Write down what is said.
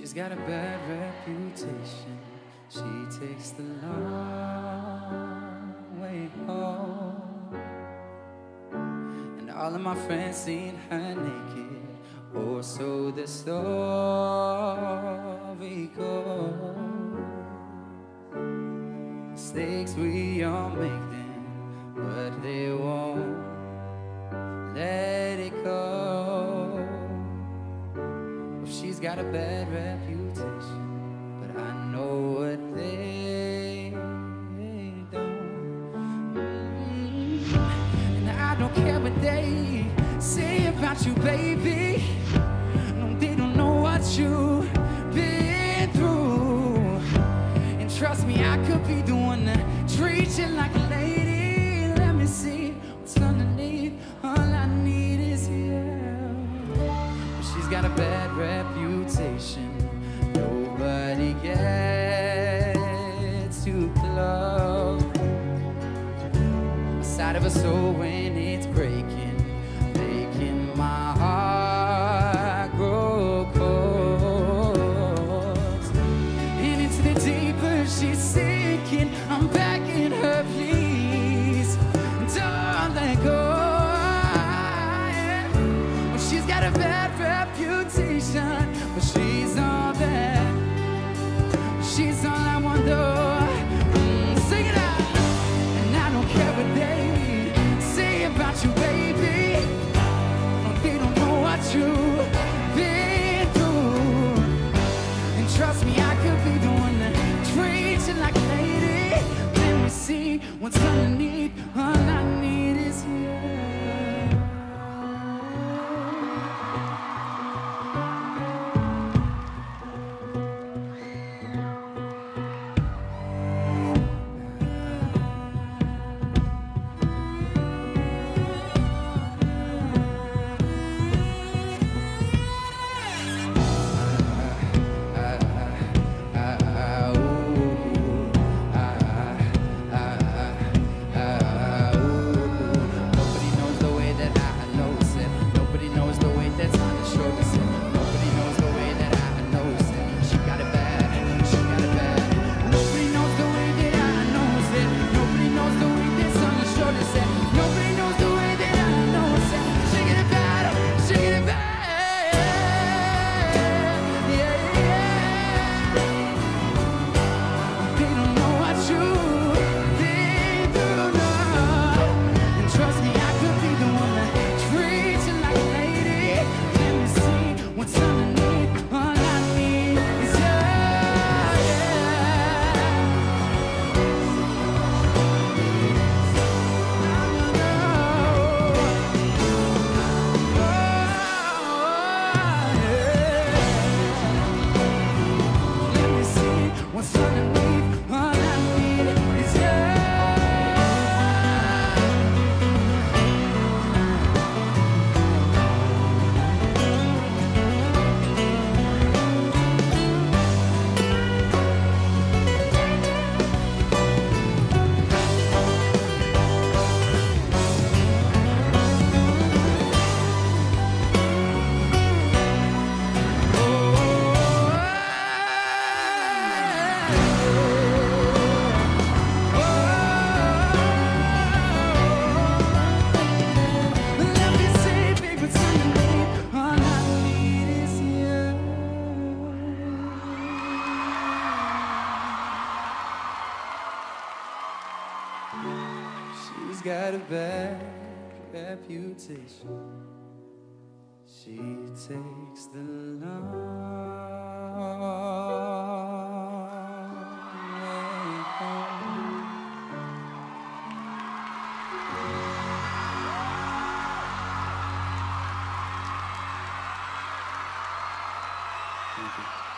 She's got a bad reputation. She takes the long way home, and all of my friends seen her naked. Oh, so the story goes. Mistakes we all make them, but they won't let it go. Well, she's got a bad reputation, but I know what they don't. And I don't care what they say about you, baby. No, they don't know what you've been through. And trust me, I could be the one to treat you like a lady. Let me see what's underneath. All I need is you. But she's got a bad reputation. Nobody gets too close. A side of her soul when it's breaking, making my heart grow cold. And into the deeper she's sinking, I'm begging her, please, don't let go. Well, she's got a bad reputation, but she's all that. She's all I want, though. Sing it out. And I don't care what they say about you, baby. No, they don't know what you've been through. And trust me, I could be the one that treats you like a lady. Let me see what's underneath. All I need is you. She's got a bad reputation. She takes the long way home. Thank you.